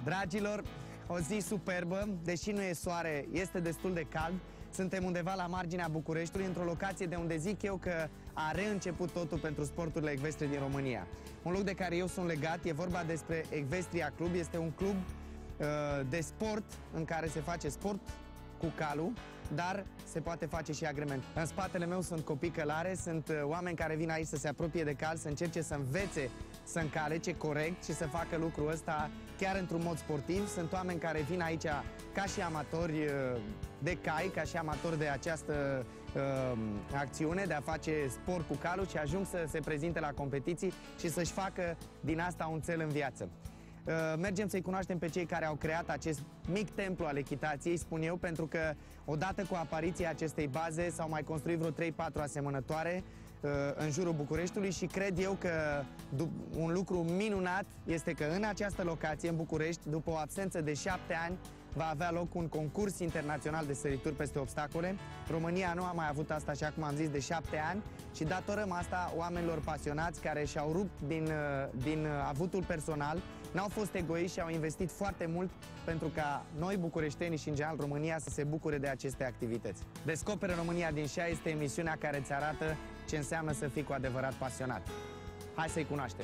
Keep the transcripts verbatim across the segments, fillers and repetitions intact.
Dragilor, o zi superbă, deși nu e soare, este destul de cald. Suntem undeva la marginea Bucureștiului, într-o locație de unde zic eu că a reînceput totul pentru sporturile ecvestre din România. Un loc de care eu sunt legat, e vorba despre Ecvestria Club, este un club uh, de sport în care se face sport cu calul, dar se poate face și agrement. În spatele meu sunt copii călare, sunt uh, oameni care vin aici să se apropie de cal, să încerce să învețe să încalece corect și să facă lucrul ăsta chiar într-un mod sportiv. Sunt oameni care vin aici ca și amatori uh, de cai, ca și amatori de această uh, acțiune de a face sport cu calul și ajung să se prezinte la competiții și să-și facă din asta un cel în viață. Uh, mergem să-i cunoaștem pe cei care au creat acest mic templu al echitației, spun eu, pentru că odată cu apariția acestei baze s-au mai construit vreo trei patru asemănătoare uh, în jurul Bucureștiului și cred eu că un lucru minunat este că în această locație, în București, după o absență de șapte ani, va avea loc un concurs internațional de sărituri peste obstacole. România nu a mai avut asta, așa cum am zis, de șapte ani și datorăm asta oamenilor pasionați care și-au rupt din, din avutul personal, n-au fost egoiști și au investit foarte mult pentru ca noi, bucureștenii și în general România, să se bucure de aceste activități. Descoperă România din șa este emisiunea care îți arată ce înseamnă să fii cu adevărat pasionat. Hai să-i cunoaștem!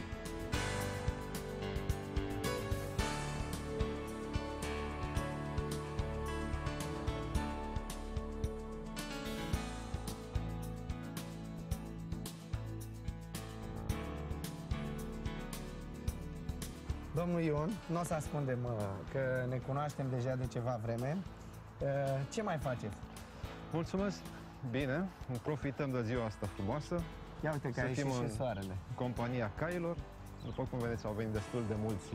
Domnul Ion, nu o să ascundem că ne cunoaștem deja de ceva vreme. Ce mai faceți? Mulțumesc! Bine, profităm de ziua asta frumoasă. Ia uite că a ieșit și soarele. Compania cailor. După cum vedeți, au venit destul de mulți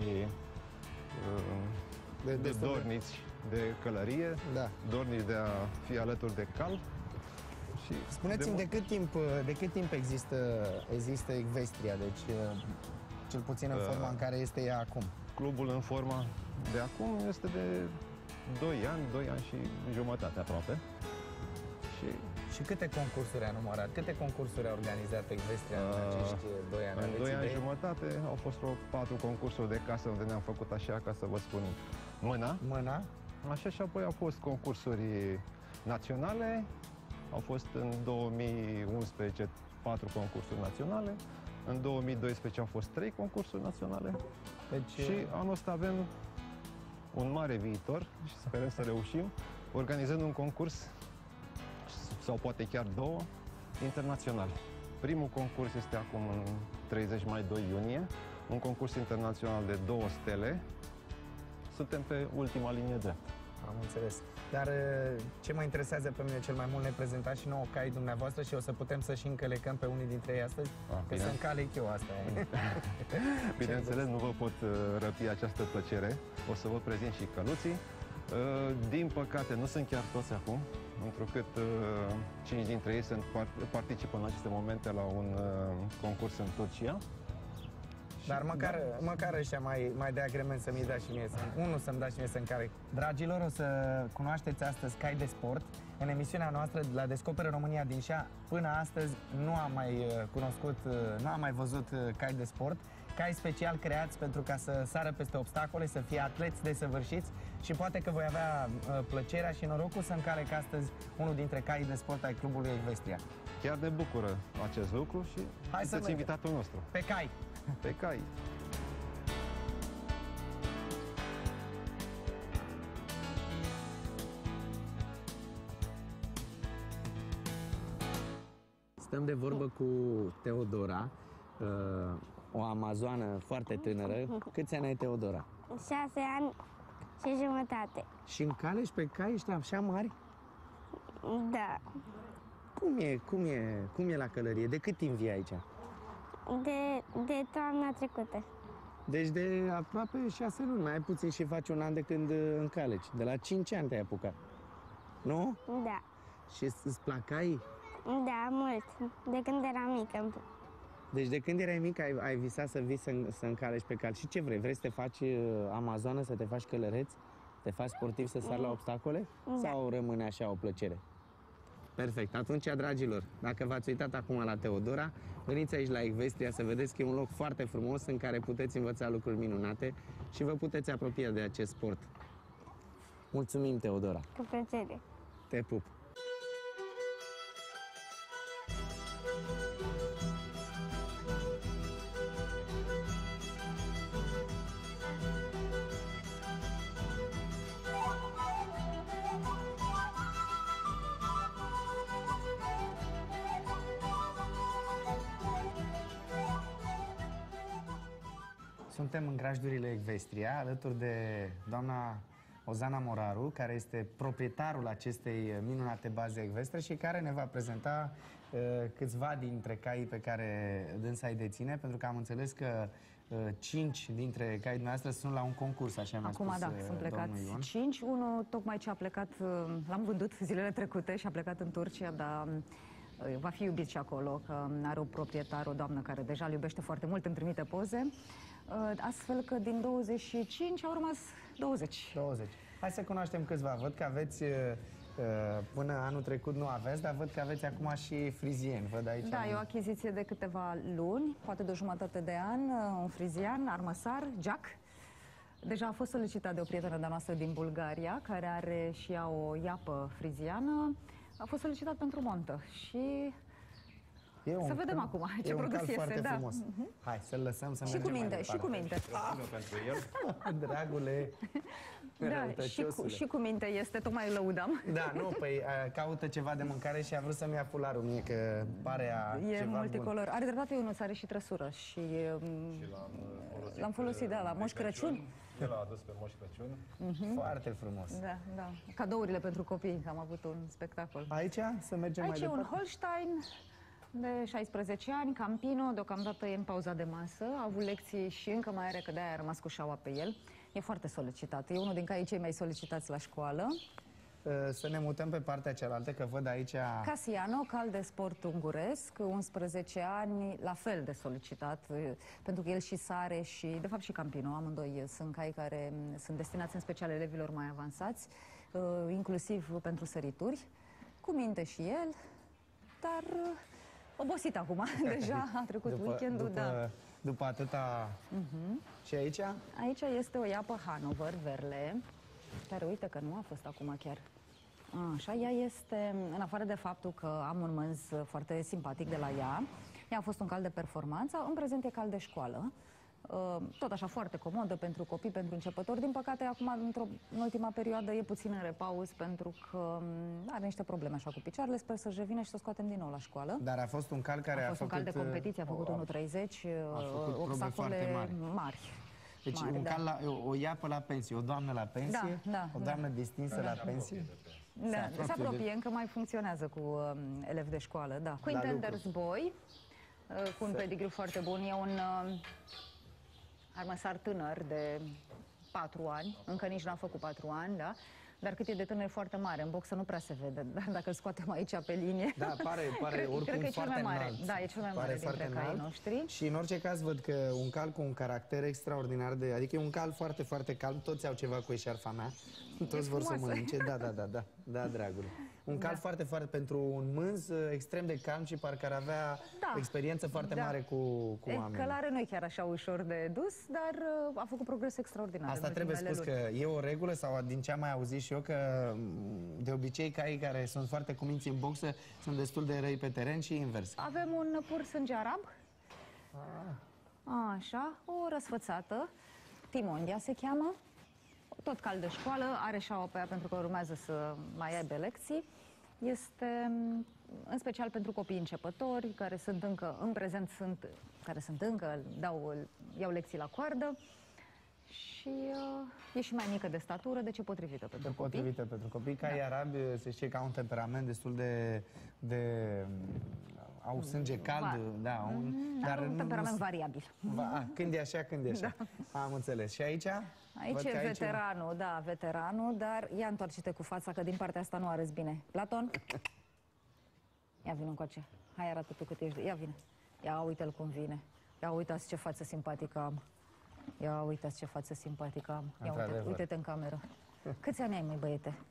de, de dorniți de călărie, da. dorniți de a fi alături de cal. Spuneți-mi de, de cât timp, de cât timp există, există Ecvestria, deci cel puțin în forma în care este ea acum. Clubul în forma de acum este de doi ani, doi ani și jumătate aproape. Și, și câte concursuri a numărat? Câte concursuri a organizat Ecvestria în acești doi ani? În doi ani și jumătate au fost vreo patru concursuri de casă unde ne-am făcut așa, ca să vă spun, mâna. Mâna. Așa, și apoi au fost concursuri naționale. Au fost în două mii unsprezece patru concursuri naționale. În două mii doisprezece au fost trei concursuri naționale. Deci, și anul ăsta avem un mare viitor și sperăm să reușim, organizând un concurs, sau poate chiar două, internaționale. Primul concurs este acum în treizeci mai doi iunie, un concurs internațional de două stele. Suntem pe ultima linie dreaptă. Am înțeles. Dar ce mă interesează pe mine cel mai mult, ne prezentați și nouă caii dumneavoastră și o să putem să și încălecăm pe unii dintre ei astăzi? Ah, că bine. Să încalec eu, asta e. Bineînțeles, nu vă pot răpi această plăcere. O să vă prezint și căluții. Din păcate, nu sunt chiar toți acum, întrucât cinci dintre ei sunt, participă în aceste momente la un concurs în Turcia. Dar măcar, da. măcar ăștia mai, mai de agrement să-mi dați și mie, să, unul să-mi dați și mie să încalec. Dragilor, o să cunoașteți astăzi cai de sport. În emisiunea noastră la Descoperă România din șa, până astăzi nu am mai cunoscut, nu am mai văzut cai de sport. Cai special creați pentru ca să sară peste obstacole, să fie atleți desăvârșiți și poate că voi avea plăcerea și norocul să încalec astăzi unul dintre caii de sport ai clubului Ecvestria. Chiar ne bucură acest lucru și sunteți invitatul nostru. Pe cai! Pe cai. Stăm de vorbă cu Teodora, o amazoană foarte tânără. Câți ani ai, Teodora? Șase ani și jumătate. Și încalești pe cai ăștia așa mari? Da. Cum e, cum e, cum e la călărie? De cât timp vii aici? De, de toamna trecută. Deci de aproape șase luni, mai puțin și faci un an de când încaleci. De la cinci ani te-ai apucat, nu? Da. Și îți plac caii? Da, mult. De când eram mică. Deci de când erai mic ai, ai visat să vii să, să încaleci pe cal. Și ce vrei? Vrei să te faci amazonă, să te faci călăreț? Te faci sportiv, să sari la obstacole? Da. Sau rămâne așa o plăcere? Perfect. Atunci, dragilor, dacă v-ați uitat acum la Teodora, veniți aici la Ecvestria să vedeți că e un loc foarte frumos în care puteți învăța lucruri minunate și vă puteți apropia de acest sport. Mulțumim, Teodora. Cu plăcere. Te pup. Suntem în grajdurile Ecvestria, alături de doamna Ozana Moraru, care este proprietarul acestei minunate baze ecvestre și care ne va prezenta uh, câțiva dintre caii pe care dânsa îi deține, pentru că am înțeles că uh, cinci dintre caii dumneavoastră sunt la un concurs, așa mi-a Acum, spus da, uh, sunt plecați domnul Ion. cinci. Unul tocmai ce a plecat, uh, l-am vândut zilele trecute și a plecat în Turcia, dar uh, va fi iubit și acolo, că are o proprietară, o doamnă care deja îl iubește foarte mult, îmi trimite poze. Uh, astfel că din douăzeci și cinci au rămas douăzeci. douăzeci. Hai să cunoaștem câțiva. Văd că aveți, uh, până anul trecut nu aveți, dar văd că aveți acum și frizieni. Văd aici. Da, un... e o achiziție de câteva luni, poate de o jumătate de an, uh, un frizian, armăsar, Jack. Deja a fost solicitat de o prietenă de-a noastră din Bulgaria, care are și ea o iapă friziană. A fost solicitat pentru montă și... E un să vedem cal, acum ce e un produs cal este, foarte da. frumos. Hai să-l lăsăm să Și mergem cu minte, mai și cu minte. pentru el. Dragule, Da, și cu, și cu minte este, tocmai îl lăudam. Da, nu, păi a, caută ceva de mâncare și a vrut să-mi ia fularul mie, că pare a E ceva multicolor. bun. Are dreptate, Ionuț, are și trăsură și, l-am folosit, da, la Moș Crăciun. El a adus pe Moș Crăciun. Foarte frumos. Da, da. Cadourile pentru copii, că am avut un spectacol. Aici să mergem Aici mai e un departe. Holstein de șaisprezece ani, Campino, deocamdată e în pauza de masă, a avut lecții și încă mai are, că de-aia a rămas cu șaua pe el. E foarte solicitat, e unul din caii cei mai solicitați la școală. Să ne mutăm pe partea cealaltă, că văd aici... Casiano, cal de sport unguresc, unsprezece ani, la fel de solicitat, pentru că el și sare și, de fapt, și Campino, amândoi sunt cai care sunt destinați în special elevilor mai avansați, inclusiv pentru sărituri, cu minte și el, dar obosit acum, deja a trecut după, weekendul, după, da. După atâta... Uh-huh. Și aici? Aici este o iapă Hanover, Verle, care uite că nu a fost acum chiar. A, așa, ea este, în afară de faptul că am un mânz foarte simpatic de la ea, ea a fost un cal de performanță, în prezent e cal de școală. Tot așa foarte comodă pentru copii, pentru începători. Din păcate, acum, într-o, în ultima perioadă, e puțin în repaus pentru că are niște probleme așa cu picioarele. Sper să-și revină și să scoatem din nou la școală. Dar a fost un cal care a, a fost făcut... un cal de competiție, a făcut unu treizeci, obstacole mari. mari. Deci mari, un da. cal la, o, o iapă la pensie, o doamnă la pensie, da, da, o doamnă da. distinsă da. la pensie. Da, se apropie, se apropie încă mai funcționează cu um, elevi de școală, da. Cu Intenders Boy, uh, cu un pedigriu foarte bun, e un uh, armăsar tânăr de patru ani, încă nici n-a făcut patru ani, da? Dar cât e de tânăr, e foarte mare. În boxă nu prea se vede, dar dacă îl scoatem aici pe linie... Da, pare, pare cred, oricum cred că e cel foarte mai mare. înalt. Da, e cel mai pare mare dintre caii înalt. noștri. Și în orice caz văd că un cal cu un caracter extraordinar de... Adică e un cal foarte, foarte calm. Toți au ceva cu eșarfa mea. Toți vor să mănânce. Da, da, da, da. Da, dragule. Un cal da. foarte, foarte... Pentru un mânz extrem de calm și parcă ar avea da. experiență foarte da. mare cu, cu oamenii. Călare nu e chiar așa ușor de dus, dar uh, a făcut progres extraordinar. Asta trebuie spus luni. Că e o regulă sau din ce am mai auzit și eu că de obicei caii care sunt foarte cuminți în boxă sunt destul de răi pe teren și invers. Avem un pur sânge arab. Ah. Așa, o răsfățată. Timondia se cheamă. Tot cal de școală, are șaua pe ea pentru că urmează să mai aibă lecții. Este în special pentru copii începători, care sunt încă, în prezent sunt, care sunt încă, dau, iau lecții la coardă. Și uh, e și mai mică de statură, deci e potrivită pentru copii. Potrivită pentru copii. Caii da. arabi se știe că au un temperament destul de... de au sânge cald, Va. da. Un, mm, dar un temperament nu, variabil. Va, când e așa, când e așa. Da. Am înțeles. Și aici? Aici e veteranul, aici... da, veteranul, dar ia întoarce-te cu fața, că din partea asta nu arăți bine. Platon? Ia vină încoace. Hai, arată tu cât ești. Ia vine. Ia uite-l cum vine. Ia uitați ce față simpatică am. Ia uitați ce față simpatică am. Ia uite-te uite în cameră. Câți ani ai, măi, băiete?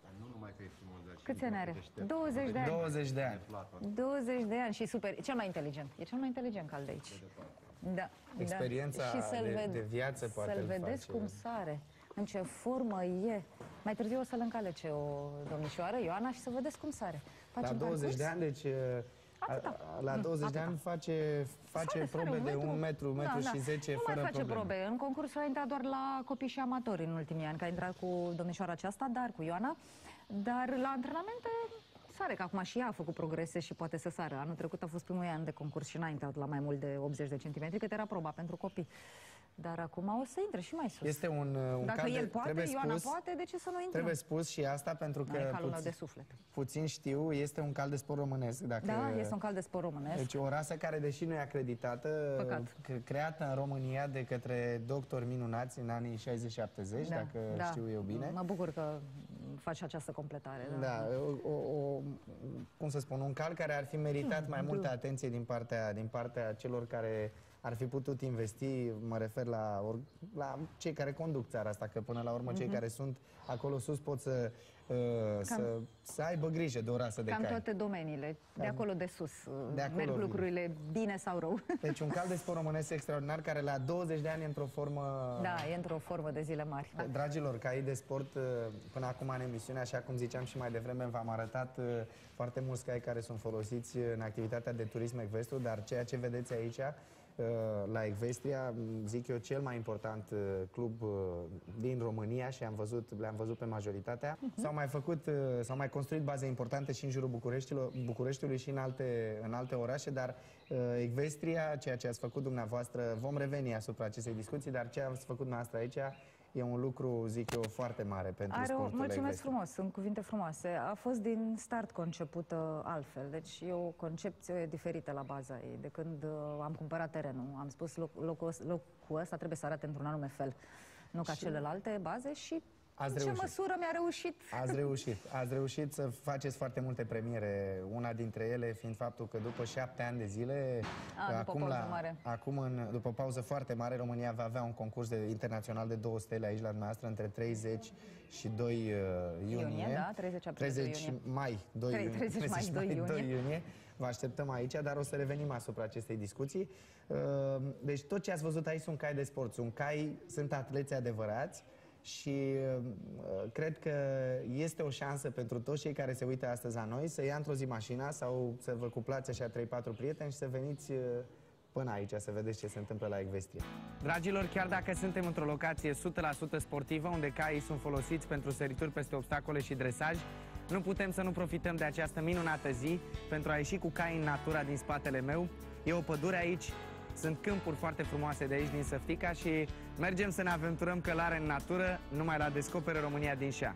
Numai că e frumos, dar și Câți ani are? deștept. douăzeci de ani. douăzeci de ani. douăzeci de ani și super. E cel mai inteligent. E cel mai inteligent cal de aici. Da. Experiența da. Și să-l de- ved- de viață poate Să-l îl vedeți face. cum sare, în ce formă e. Mai târziu o să-l încalece o domnișoară, Ioana, și să vedeți cum sare. Face La un douăzeci parcurs. de ani, deci a, Atâta. la douăzeci de atâta. ani face, face Sare, probe sare, de un metru, un metru și zece nu fără mai face probleme. probe. În concursul a intrat doar la copii și amatori în ultimii ani, că a intrat cu domnișoara aceasta, dar cu Ioana. Dar la antrenamente sare, că acum și ea a făcut progrese și poate să sară. Anul trecut a fost primul an de concurs și n-a intrat la mai mult de optzeci de centimetri, cât era proba pentru copii. Dar acum o să intre și mai sus. Este un, un Dacă cal de, el poate, trebuie Ioana spus, poate, de ce să nu intre? Trebuie spus și asta pentru că e calul meu puțin, de suflet. puțin știu, este un cal de sport românesc. Dacă, Da, este un cal de sport românesc. Deci o rasă care, deși nu e acreditată, Păcat. c- creată în România de către doctori minunați în anii șaizeci șaptezeci, dacă știu eu bine. Mă bucur că faci această completare. Da. Da, o, o, o, cum să spun, un cal care ar fi meritat mai multă atenție din partea, din partea celor care ar fi putut investi, mă refer la, or, la cei care conduc țara asta, că până la urmă cei care sunt acolo sus pot să, uh, să, să aibă grijă de o rasă de Cam cai. toate domeniile, de acolo de sus, De acolo merg vine. lucrurile bine sau rău. Deci un cal de sport românesc extraordinar care la douăzeci de ani e într-o formă... Da, e într-o formă de zile mari. Dragilor, caii de sport, uh, până acum în emisiune, așa cum ziceam și mai devreme, v-am arătat uh, foarte mulți cai care sunt folosiți în activitatea de turism ecvestru, dar ceea ce vedeți aici, uh, la Ecvestria, zic eu, cel mai important uh, club uh, din România și am văzut, le-am văzut pe majoritatea. Mhm. S-au mai făcut, uh, s-au mai construit baze importante și în jurul Bucureștiului, Bucureștiului și în alte, în alte orașe, dar uh, Ecvestria, ceea ce ați făcut dumneavoastră, vom reveni asupra acestei discuții, dar ce ați făcut dumneavoastră aici e un lucru, zic eu, foarte mare pentru Are o, sportul mulțumesc ecvestru. frumos, sunt cuvinte frumoase. A fost din start concepută altfel, deci e o concepție diferită la baza ei. De când uh, am cumpărat terenul, am spus loc, locul, ăs- locul ăsta trebuie să arate într-un anume fel, nu ca celelalte baze și Ați în ce reușit. măsură mi-a reușit. Ați reușit. Ați reușit să faceți foarte multe premiere, una dintre ele fiind faptul că după șapte ani de zile, A, după acum, pauză la, mare. acum în, după pauză foarte mare, România va avea un concurs de, internațional de două stele aici la dumneavoastră între treizeci și doi uh, iunie. Iunie, da, treizeci aprilie, treizeci iunie. mai, doi Tre- iunie. treizeci mai, doi iunie. doi iunie. Vă așteptăm aici, dar o să revenim asupra acestei discuții. Uh, Deci tot ce ați văzut aici sunt cai de sport. Sunt cai, sunt atleți adevărați. Și uh, cred că este o șansă pentru toți cei care se uită astăzi la noi să ia într-o zi mașina sau să vă cuplați așa trei patru prieteni și să veniți uh, până aici să vedeți ce se întâmplă la Ecvestria. Dragilor, chiar dacă suntem într-o locație o sută la sută sportivă, unde caii sunt folosiți pentru sărituri peste obstacole și dresaj, nu putem să nu profităm de această minunată zi pentru a ieși cu cai în natura din spatele meu. E o pădure aici, sunt câmpuri foarte frumoase de aici din Săftica și mergem să ne aventurăm călare în natură, numai la Descoperă România din Șa.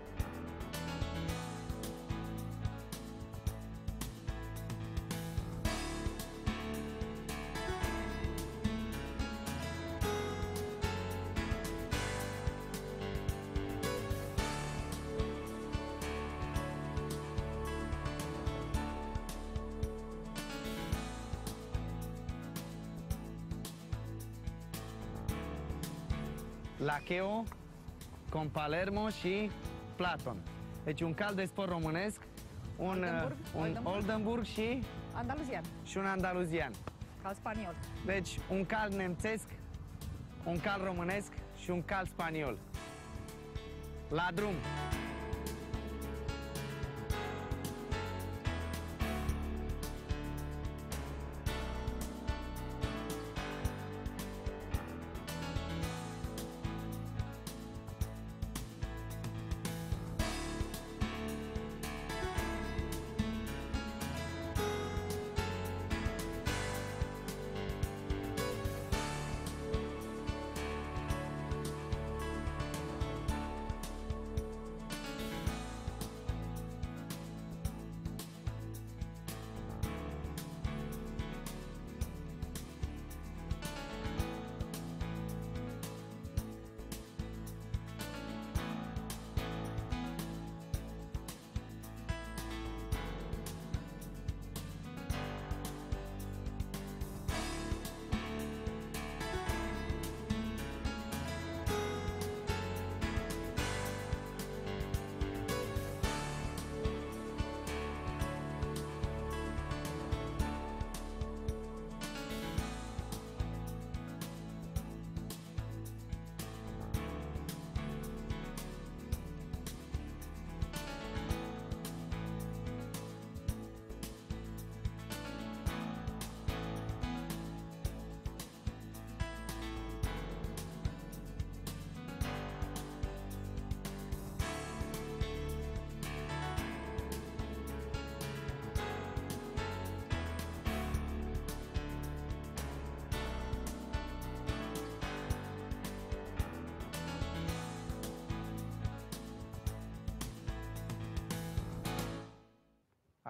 Lacheo, con Palermo și Platon. Deci un cal de sport românesc, un Oldenburg, un Oldenburg. Oldenburg și, Andaluzian, și un andaluzian. cal spaniol. Deci un cal nemțesc, un cal românesc și un cal spaniol. La drum!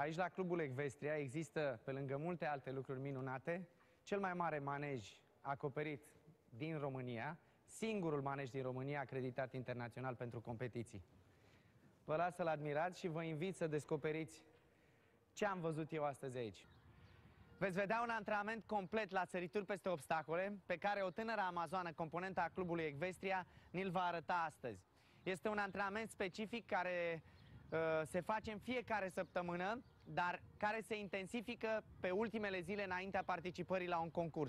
Aici, la Clubul Ecvestria, există, pe lângă multe alte lucruri minunate, cel mai mare manej acoperit din România, singurul manej din România acreditat internațional pentru competiții. Vă las să-l admirați și vă invit să descoperiți ce am văzut eu astăzi aici. Veți vedea un antrenament complet la sărituri peste obstacole, pe care o tânără amazoană, componentă a Clubului Ecvestria, ni-l va arăta astăzi. Este un antrenament specific care uh, se face în fiecare săptămână, dar care se intensifică pe ultimele zile înaintea participării la un concurs.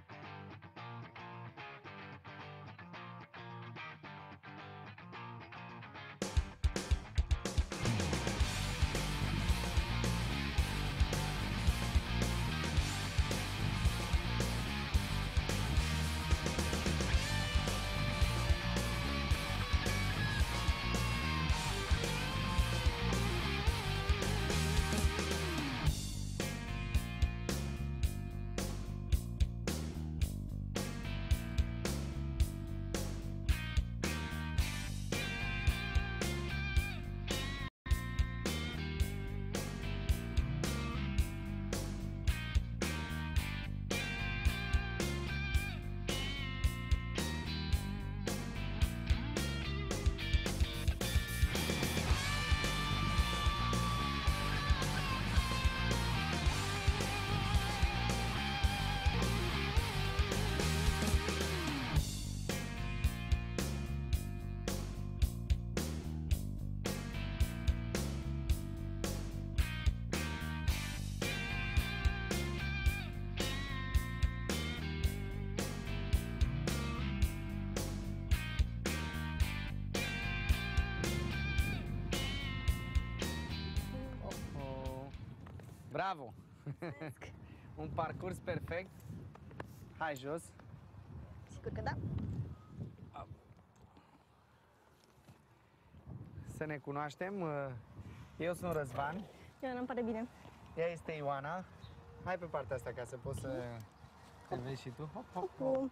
Bravo! Un parcurs perfect. Hai jos. Sigur că da. Să ne cunoaștem. Eu sunt Răzvan. Eu nu-mi pare bine. Ea este Ioana. Hai pe partea asta ca să poți să te vezi și tu. Hop, hop, hop. Cu...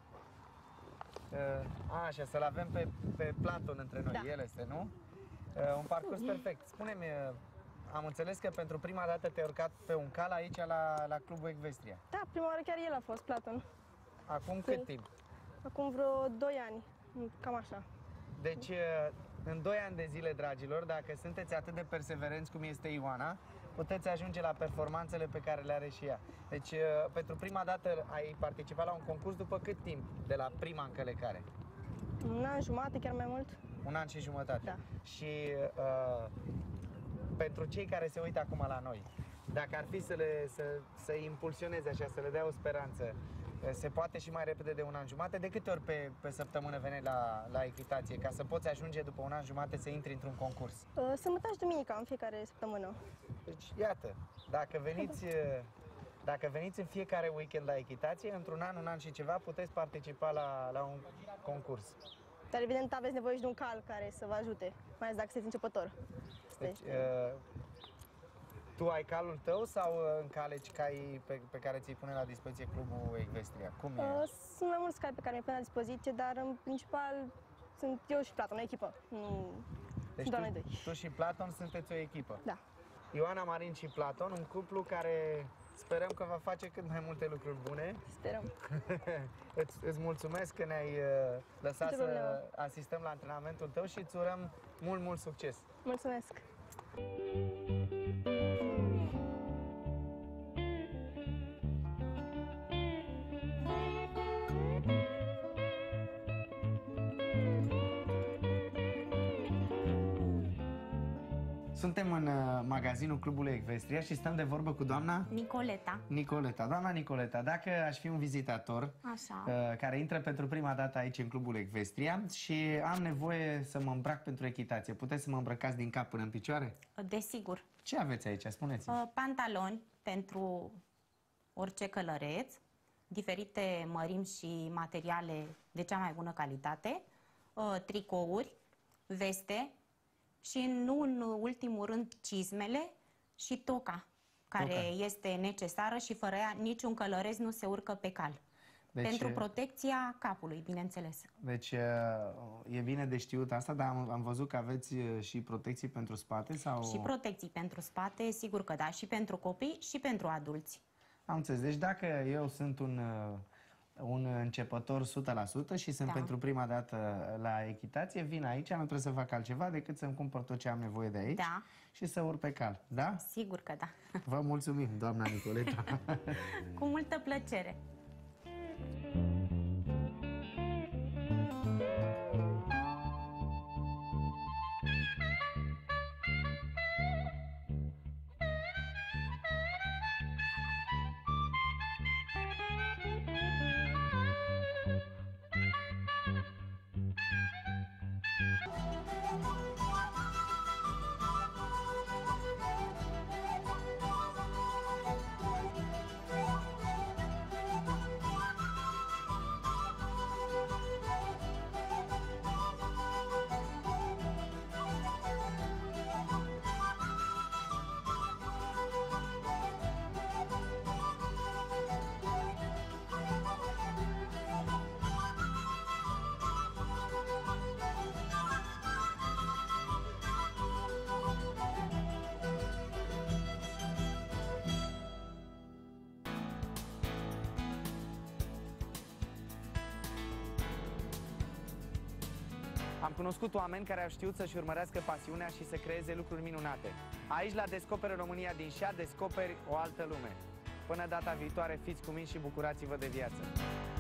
A, așa, să-l avem pe, pe Platon între noi. Da. El este, nu? Un parcurs perfect. Spune-mi, am înțeles că pentru prima dată te-ai urcat pe un cal aici la, la Clubul Ecvestria. Da, prima oară chiar el a fost, Platon. Acum cât timp? Acum vreo doi ani, cam așa. Deci, în doi ani de zile, dragilor, dacă sunteți atât de perseverenți cum este Ioana, puteți ajunge la performanțele pe care le are și ea. Deci, pentru prima dată ai participat la un concurs după cât timp de la prima încălecare? Un an jumate, chiar mai mult. Un an și jumătate. Da. Și uh, pentru cei care se uită acum la noi, dacă ar fi să le să, să impulsioneze așa, să le dea o speranță, se poate și mai repede de un an jumate? De câte ori pe, pe săptămână veni la, la echitație, ca să poți ajunge după un an jumate să intri într-un concurs? Sâmbătă și duminica, în fiecare săptămână. Deci, iată, dacă veniți, dacă veniți în fiecare weekend la echitație, într-un an, un an și ceva, puteți participa la, la un concurs. Dar evident aveți nevoie și de un cal care să vă ajute, mai ales dacă sunteți începător. Deci, uh, tu ai calul tău sau încaleci cai pe, pe care ți-i pune la dispoziție Clubul Ecvestria? Cum e? Uh, sunt mai mulți cai pe care mi-i pun la dispoziție, dar în principal sunt eu și Platon, o echipă. Nu, deci sunt doar tu, noi doi. tu și Platon sunteți o echipă. Da. Ioana, Marin și Platon, un cuplu care sperăm că va face cât mai multe lucruri bune. Sperăm. îți, îți mulțumesc că ne-ai uh, lăsat să problemă. asistăm la antrenamentul tău și îți urăm mult, mult succes. Mulțumesc. Suntem în uh, magazinul Clubului Ecvestria și stăm de vorbă cu doamna Nicoleta. Nicoleta. Doamna Nicoleta, dacă aș fi un vizitator Așa. uh, care intră pentru prima dată aici în Clubul Ecvestria și am nevoie să mă îmbrac pentru echitație, puteți să mă îmbrăcați din cap până în picioare? Desigur. Ce aveți aici? Spuneți-mi. Uh, pantaloni pentru orice călăreț, diferite mărimi și materiale de cea mai bună calitate, uh, tricouri, veste și, nu în ultimul rând, cizmele și toca, care Toca. este necesară și fără ea niciun călăreț nu se urcă pe cal. Deci, Pentru protecția capului, bineînțeles. Deci e bine de știut asta, dar am, am văzut că aveți și protecții pentru spate sau... Și protecții pentru spate, sigur că da, și pentru copii și pentru adulți. Am înțeles. Deci dacă eu sunt un, un începător o sută la sută și sunt Da. pentru prima dată la echitație, vin aici, nu trebuie să fac altceva decât să-mi cumpăr tot ce am nevoie de aici Da. și să urc pe cal. Da? Sigur că da. Vă mulțumim, doamna Nicoleta. Cu multă plăcere. Am cunoscut oameni care au știut să-și urmărească pasiunea și să creeze lucruri minunate. Aici, la Descoperă România din Șa, descoperi o altă lume. Până data viitoare, fiți cuminți și bucurați-vă de viață!